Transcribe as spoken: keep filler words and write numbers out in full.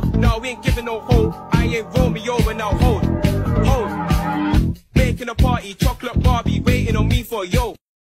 No, we ain't giving no hold. I ain't Romeo and I'll hold. Hold. Making a party, chocolate Barbie, waiting on me for yo.